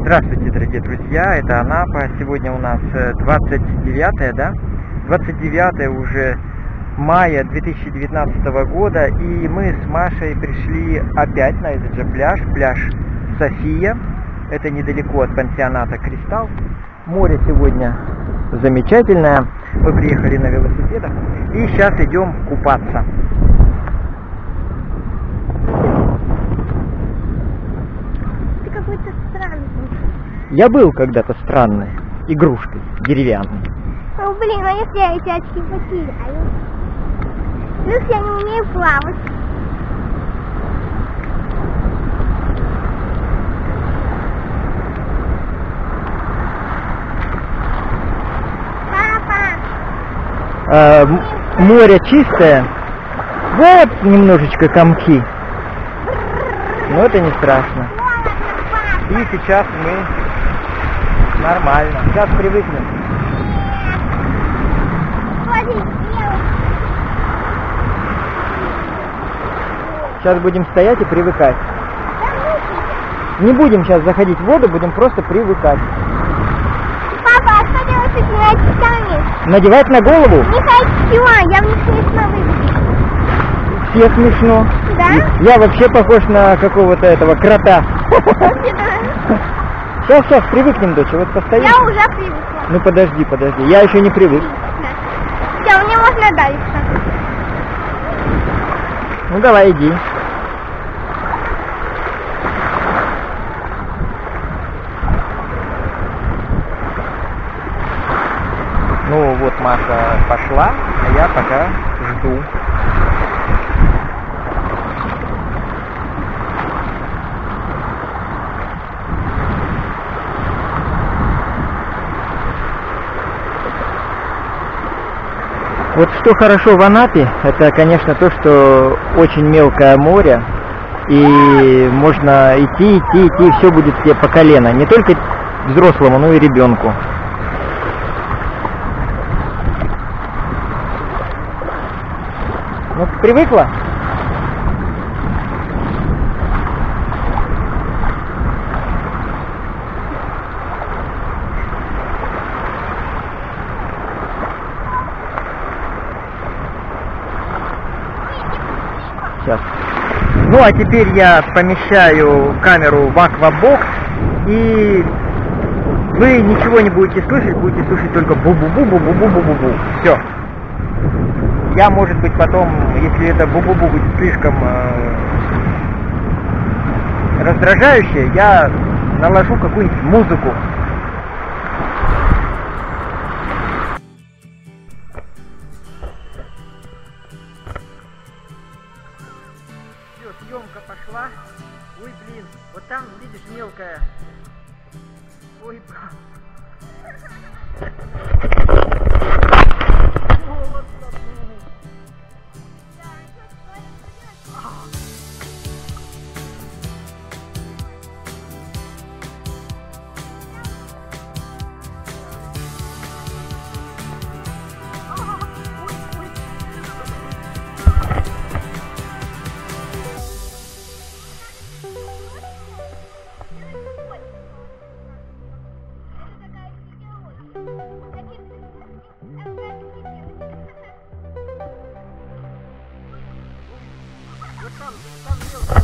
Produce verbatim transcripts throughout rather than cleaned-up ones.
Здравствуйте, дорогие друзья, это Анапа. Сегодня у нас двадцать девятое, да? двадцать девятое уже мая две тысячи девятнадцатого года, и мы с Машей пришли опять на этот же пляж, пляж София. Это недалеко от пансионата Кристалл. Море сегодня замечательное. Мы приехали на велосипедах и сейчас идем купаться. Ты какой-то странный. Я был когда-то странной игрушкой деревянной. Ну блин, а если я эти очки потеряю? Плюс я не умею плавать. Папа! А, море чистое. Вот немножечко комки. Но это не страшно. И сейчас мы нормально. Сейчас привыкнем. Сейчас будем стоять и привыкать. Не будем сейчас заходить в воду, будем просто привыкать. Папа, а что делать с этими очками? Надевать на голову? Не хочу, я в них смешно выгляжу. Все смешно. Да? Я вообще похож на какого-то этого крота. Сейчас, сейчас, привыкнем, дочь, вот постоим. Я уже привыкла. Ну подожди, подожди, я еще не привык. Все, мне можно дальше. Ну давай, иди. Ну вот Маша пошла, а я пока жду. Вот что хорошо в Анапе, это, конечно, то, что очень мелкое море, и можно идти, идти, идти, и все будет тебе по колено. Не только взрослому, но и ребенку. Ну, привыкла? Сейчас. Ну а теперь я помещаю камеру в аквабокс, и вы ничего не будете слышать, будете слышать только бу-бу-бу-бу-бу-бу-бу-бу. Все. Я, может быть, потом, если это бу-бу-бу будет слишком э, раздражающее, я наложу какую-нибудь музыку. Съемка пошла. Ой, блин, вот там, видишь, мелкая. Ой, брат. Вот там, там мелко.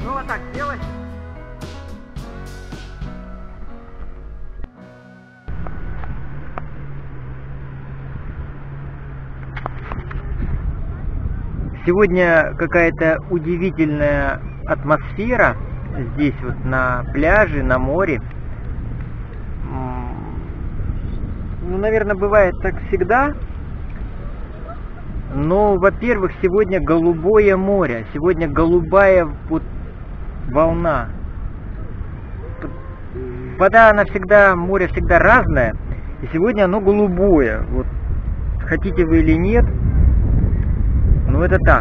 Ну вот так сделай. Сегодня какая-то удивительная атмосфера здесь вот на пляже, на море. Ну, наверное, бывает так всегда. Но, во-первых, сегодня голубое море, сегодня голубая вот волна. Вода, она всегда, море всегда разное, и сегодня оно голубое. Вот хотите вы или нет, но это так.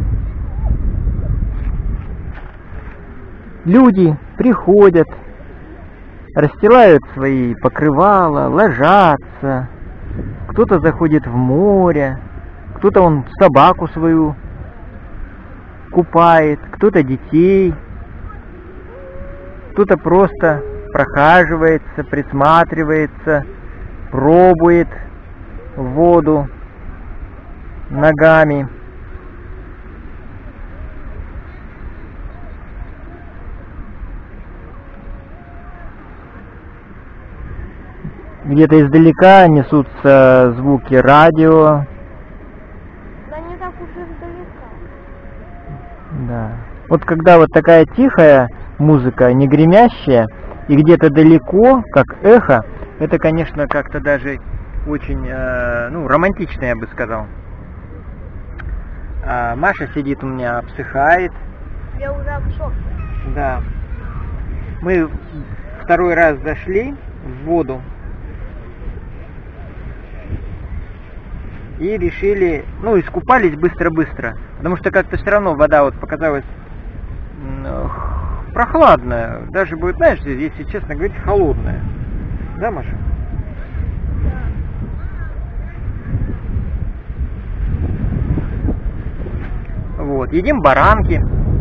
Люди приходят, расстилают свои покрывала, ложатся. Кто-то заходит в море, кто-то он собаку свою купает, кто-то детей, кто-то просто прохаживается, присматривается, пробует воду ногами. Где-то издалека несутся звуки радио. Да не так уж и издалека. Да. Вот когда вот такая тихая музыка, не гремящая, и где-то далеко, как эхо, это, конечно, как-то даже очень, э, ну, романтично, я бы сказал. А Маша сидит у меня, обсыхает. Я уже обсох. Да. Мы второй раз зашли в воду и решили, ну, искупались быстро-быстро, потому что как-то все равно вода вот показалась прохладная, даже будет, знаешь, если честно говорить, холодная. Да, Маша? Да. Вот, едим баранки.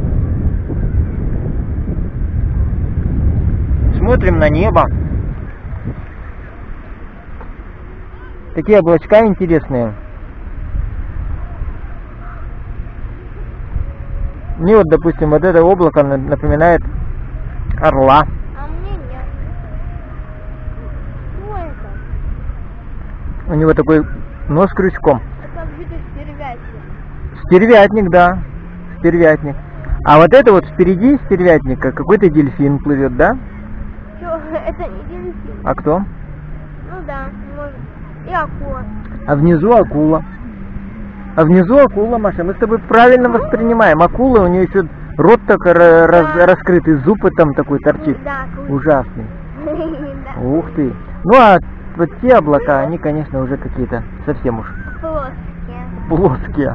Смотрим на небо. Такие облачка интересные. Мне вот, допустим, вот это облако напоминает орла. А мне нет. Что это? У него такой нос крючком. Это где-то стервятник. Стервятник, да. Стервятник. А вот это вот впереди стервятника какой-то дельфин плывет, да? Что? Это не дельфин. А кто? Ну да, может. И акула. А внизу акула. А внизу акула, Маша, мы с тобой правильно воспринимаем. Акула, у нее еще рот такой да. раз, раскрытый, зуб там такой торчит. Да, ужасный. Да. Ух ты. Ну а вот те облака, они, конечно, уже какие-то совсем уж Плоские. Плоские.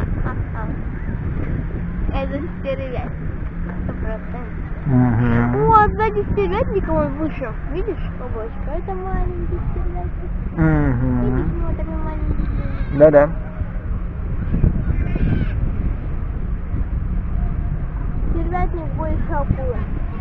Это стервятник. Сто процентов. Угу. О, сзади стервятника он вышел. Видишь, облачко? Это маленький стервятник. Угу. Видишь, вот такой маленький стервятник. Да-да. Стервятник больше акулы.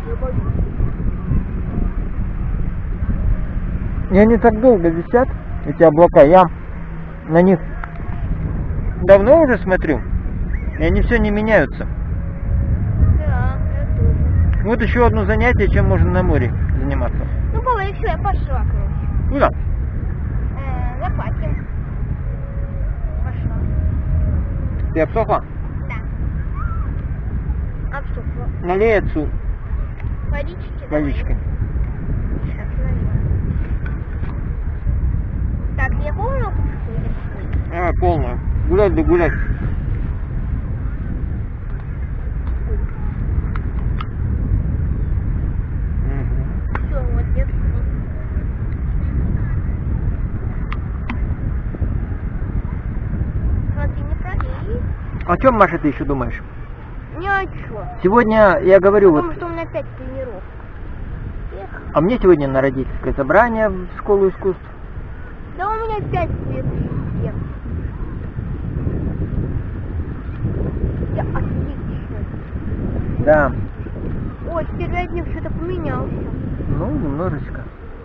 И они так долго висят, эти облака. Я на них давно уже смотрю, и они все не меняются. Да, я тоже. Вот еще одно занятие, чем можно на море заниматься. Ну, Павел, все, я пошла, короче. Куда? Э, заплатим. Пошла. Ты обсохла? Да. Обсохла. Налей отцу Водички? водичкой. Сейчас налью. Так, я полную купить? А, полную. Гулять да гулять. Все, вот держи. Смотри, не пролей. О чем, Маша, ты еще думаешь? Ни о чем. Сегодня, я говорю, Потому вот... что у меня опять тренировка. Эх. А мне сегодня на родительское собрание в школу искусств. Да у меня опять сверхъестественно. Я отлично. Да. Ой, стервятник что-то поменялся. Ну, немножечко.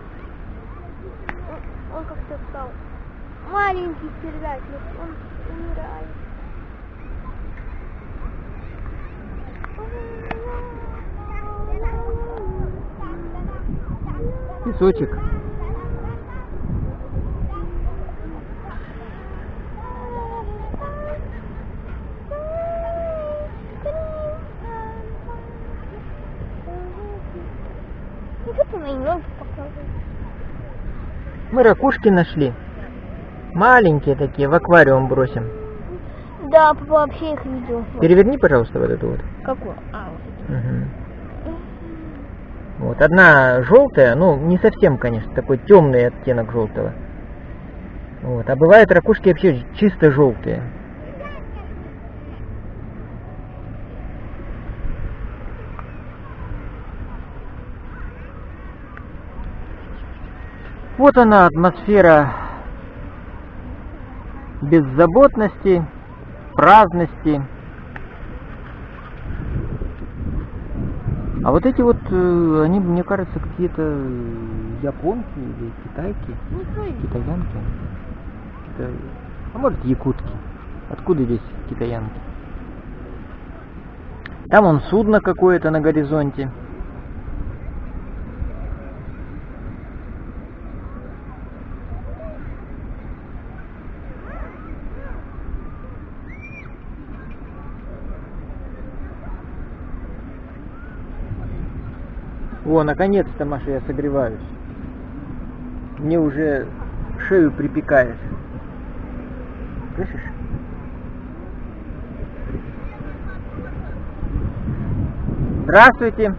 Он, он как-то стал маленький стервятник. Он умирает. Песочек. Мы ракушки нашли. Маленькие такие, в аквариум бросим. Да, папа вообще их видел. Переверни, пожалуйста, вот эту вот. Какую? А, вот. Угу. Вот, одна желтая, ну, не совсем, конечно, такой темный оттенок желтого. Вот, а бывают ракушки вообще чисто желтые. Вот она, атмосфера беззаботности, праздности. А вот эти вот, они, мне кажется, какие-то японки или китайки, китаянки. Это, а может, якутки. Откуда здесь китаянки? Там вон судно какое-то на горизонте. О, наконец-то, Маша, я согреваюсь. Мне уже шею припекает. Слышишь? Здравствуйте.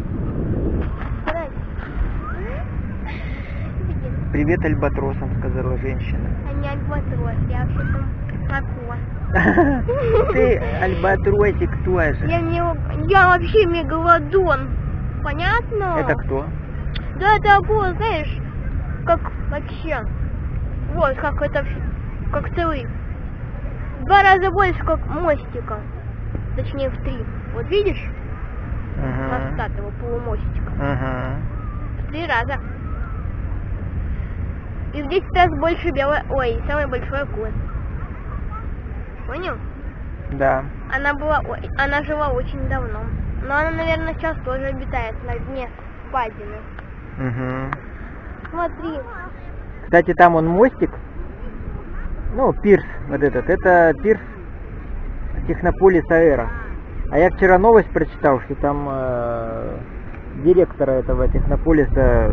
Привет альбатросам, сказала женщина. А не альбатрос, я вообще-то акула. Ты альбатросик тоже. Я, не, я вообще мегалодон. Понятно? Это кто? Да, это акула, знаешь, как вообще. Вот, как это, как целый. В два раза больше, как мостика. Точнее, в три. Вот видишь? Ага. Остат его полумостика. Ага. В три раза. И в десять раз больше белой, ой, самой большой акулы. Понял? Да. Она была, ой, она жила очень давно. Но она, наверное, сейчас тоже обитает на дне впадины. Угу. Смотри. Кстати, там он мостик. Ну, пирс вот этот. Это пирс Технополис Аэро. А я вчера новость прочитал, что там э, директора этого Технополиса, э,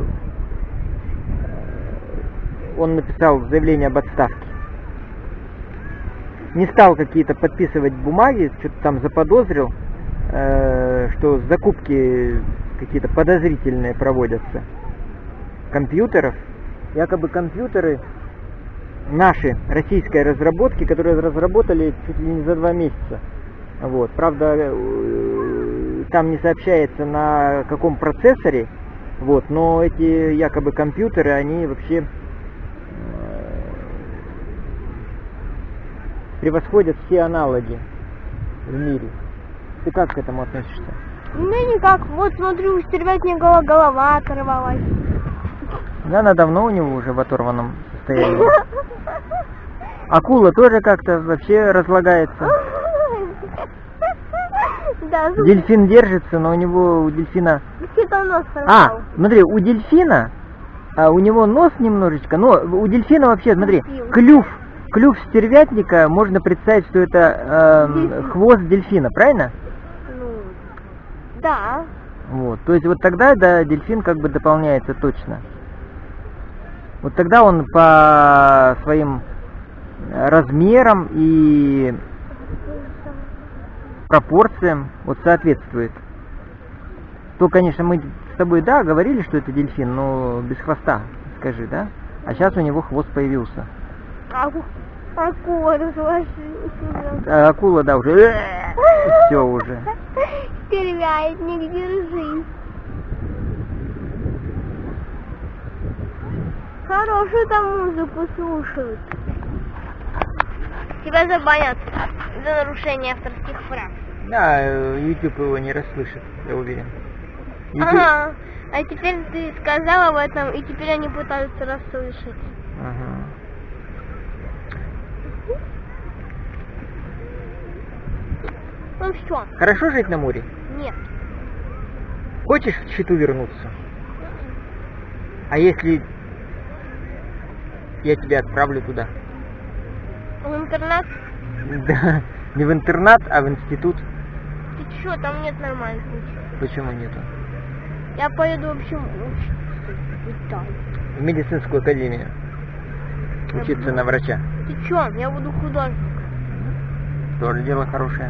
он написал заявление об отставке. Не стал какие-то подписывать бумаги, что-то там заподозрил, э, что закупки какие-то подозрительные проводятся компьютеров. Якобы компьютеры наши, российской разработки, которые разработали чуть ли не за два месяца. Вот. Правда, там не сообщается, на каком процессоре, вот, но эти якобы компьютеры, они вообще превосходят все аналоги в мире. Ты как к этому относишься? Ну никак, вот смотрю, у стервятника голова оторвалась. Да, она давно у него уже в оторванном состоянии. Акула тоже как-то вообще разлагается. Да, дельфин держится, но у него, у дельфина... нос А, смотри, у дельфина, а у него нос немножечко, но у дельфина вообще, смотри, клюв, клюв стервятника, можно представить, что это э, хвост дельфина, правильно? Ну, да. Вот, то есть вот тогда, да, дельфин как бы дополняется точно. Вот тогда он по своим размерам и пропорциям вот соответствует. То, конечно, мы с тобой, да, говорили, что это дельфин, но без хвоста, скажи, да? А сейчас у него хвост появился. А, акула разложилась. А, акула, да, уже все уже. Стервятник, держись. Хорошую там музыку слушают. Тебя забанят за нарушение авторских прав. Да, YouTube его не расслышит, я уверен. YouTube... Ага. А теперь ты сказал об этом, и теперь они пытаются расслышать. Ага. Ну все. Хорошо жить на море? Нет. Хочешь в Читу вернуться? А если я тебя отправлю туда? В интернат? Да, не в интернат, а в институт. Ты чё, там нет нормальных учителей. Почему нету? Я поеду, в общем, учиться в Италию. В медицинскую академию. Учиться на врача. Ты чё, я буду художником. Тоже дело хорошее.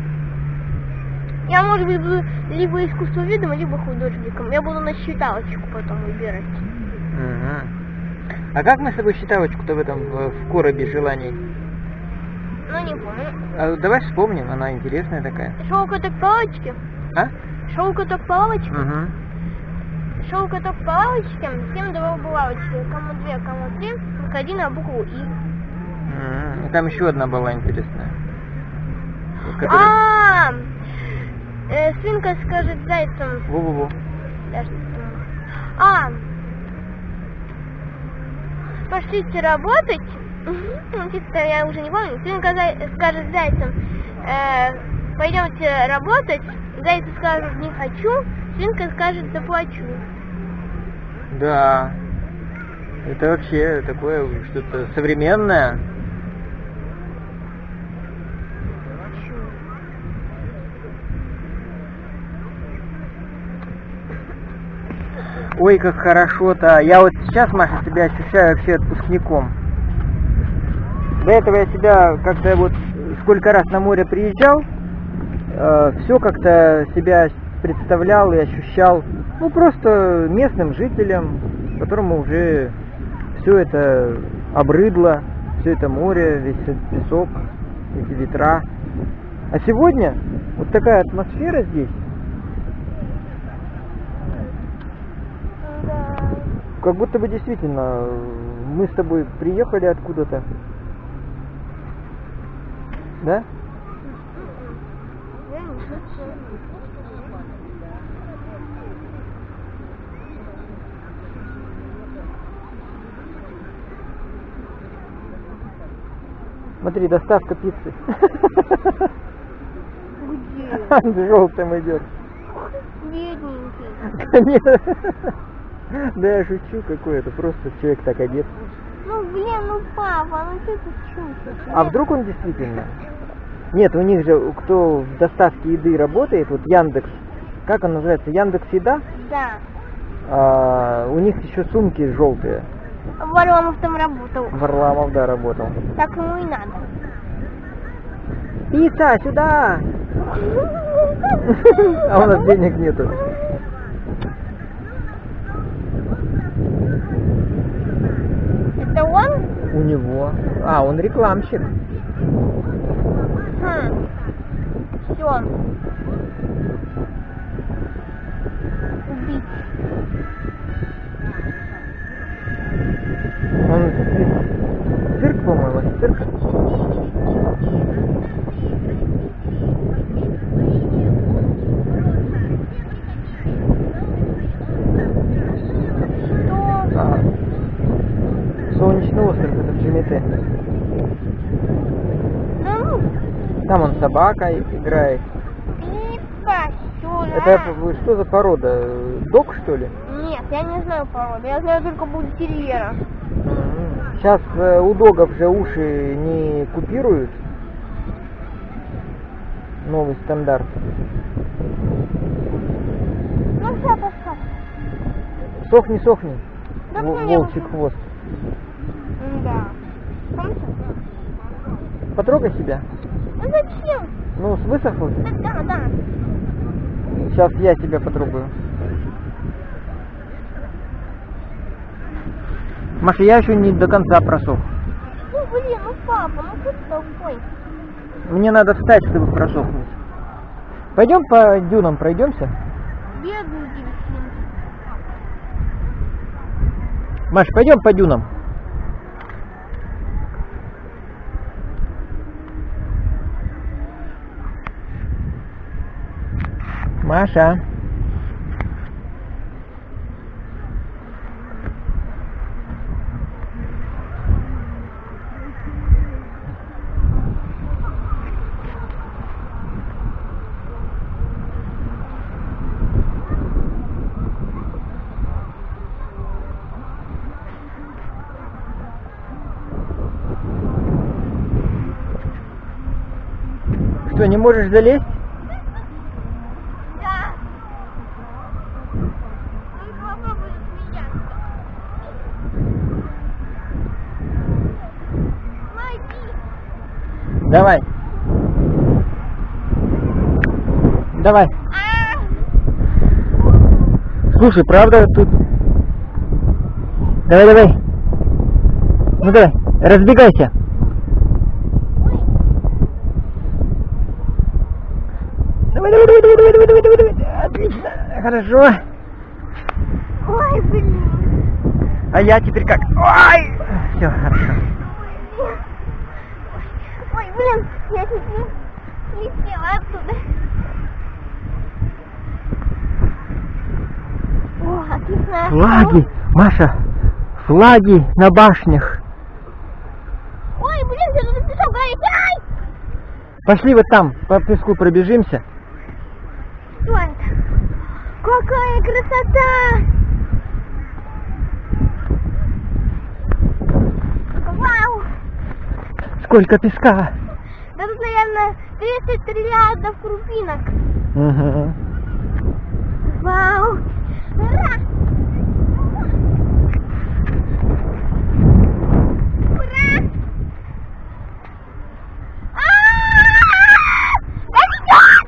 Я, может быть, буду либо искусствоведом, либо художником. Я буду на считалочку потом выбирать. Угу. А как мы с тобой считалочку-то в этом, в, в коробе желаний? Ну, не помню. А давай вспомним, она интересная такая. Шоу-каток палочки. А? Шоу-каток палочки. Угу. Шоу-каток палочки. Всем давал булавочки. Кому две, кому три. Только один на букву И. Угу. И там еще одна была интересная. Которая... А, э, свинка скажет зайцам. Во-во-во. Даже... А, пошлите работать. Ну, типа, я уже не помню. Свинка зай... скажет зайцам, э, пойдемте работать. Зайцы скажут, не хочу. Свинка скажет, заплачу. Да. Это вообще такое что-то современное. Ой, как хорошо-то. Я вот сейчас, Маша, себя ощущаю вообще отпускником. До этого я себя как-то вот сколько раз на море приезжал, э, все как-то себя представлял и ощущал, ну, просто местным жителем, которому уже все это обрыдло, все это море, весь этот песок, эти ветра. А сегодня вот такая атмосфера здесь. Как будто бы действительно мы с тобой приехали откуда-то. Да? Смотри, доставка пиццы. Где? С желтым идет. Бедненький. Нет. Да я шучу, какой это, просто человек так одет. Ну блин, ну папа, ну что ты шутишь? А вдруг он действительно? Нет, у них же, кто в доставке еды работает, вот Яндекс, как он называется, Яндекс Еда? Да. А, у них еще сумки желтые. Варламов там работал. Варламов, да, работал. Так ему и надо. Пицца, сюда! А у нас денег нету. Это он? У него. А, он рекламщик. Хм. Все. Убить. Он цирк, по-моему, цирк. Что? А, Солнечный остров, это в Джимите. Ну, Там он собака играет. пипка, сюда. Это что за порода? Дог, что ли? Нет, я не знаю породу. Я знаю только бультерьера. Сейчас э, у догов же уши не купируют. Новый стандарт. Ну все, пошел. Сохни, сохни. Да Во- ну, я волчий уже- хвост. Да. Помните? Потрогай себя. Ну зачем? Ну, высохло. Да, да, да. Сейчас я тебя потрогаю. Маша, я еще не до конца просох. Ну блин, ну папа, ну что ты такой? Мне надо встать, чтобы просохнуть. Пойдем по дюнам пройдемся? Бедный дельфин. Маш, пойдем по дюнам. Маша. не можешь залезть? Да. Только попробуй засмеяться. Помоги. Давай. Давай. А! Слушай, правда тут... Давай, давай. Ну давай, разбегайся. Давай, давай, давай, давай, давай, давай, давай, давай. Отлично. Хорошо. Ой, блин. А я теперь как? Ой! Все, хорошо. Ой, блин, я чуть не слетела оттуда. О, отлично. Флаги, Маша, флаги на башнях. Ой, блин, я тут пешок горит. Ай! Пошли вот там, по песку пробежимся. Что это? Какая красота! Вау! Сколько песка. Да тут, наверное, тридцать триллиардов крупинок. Угу. Вау! Ура! Ура! А-а-а! Да ничего!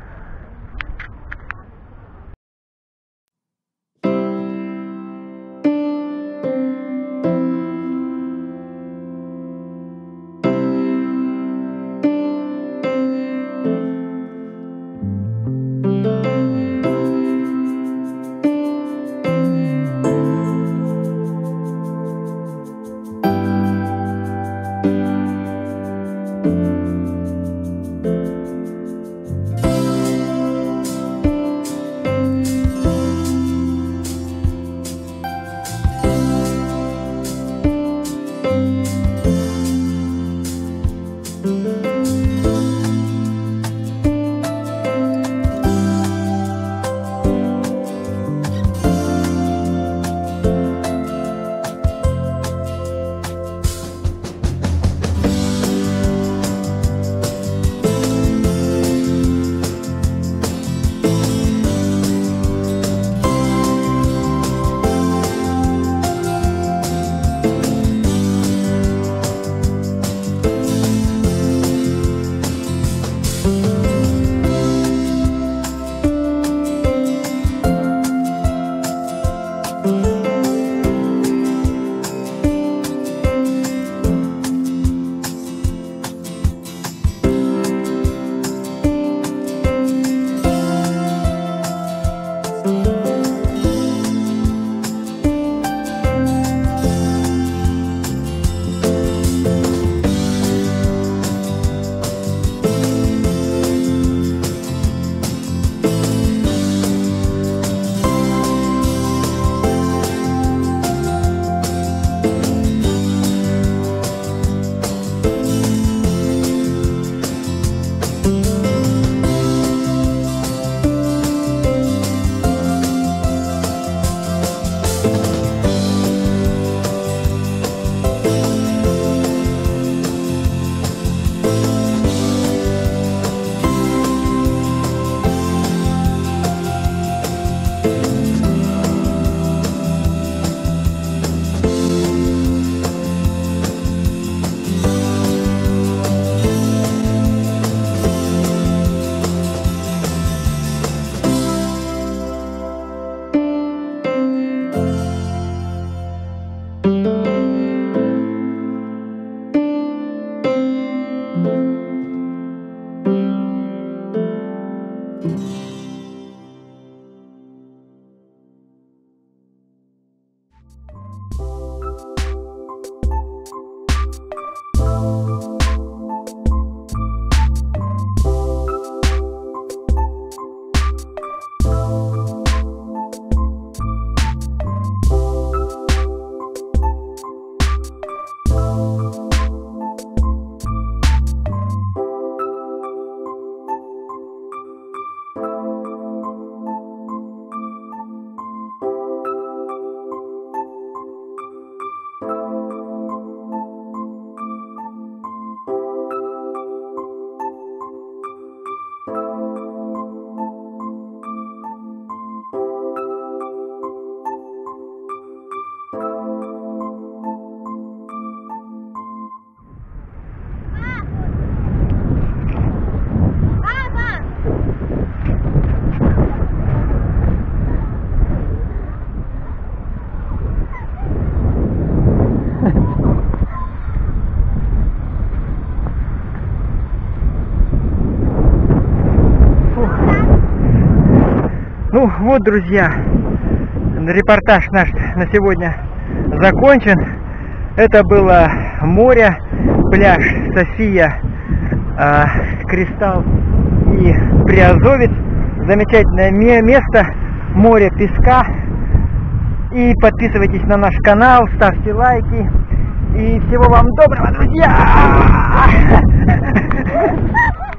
Ну вот, друзья, репортаж наш на сегодня закончен. Это было море, пляж София, э, Кристалл и Приазовец. Замечательное место, море песка. И подписывайтесь на наш канал, ставьте лайки. И всего вам доброго, друзья!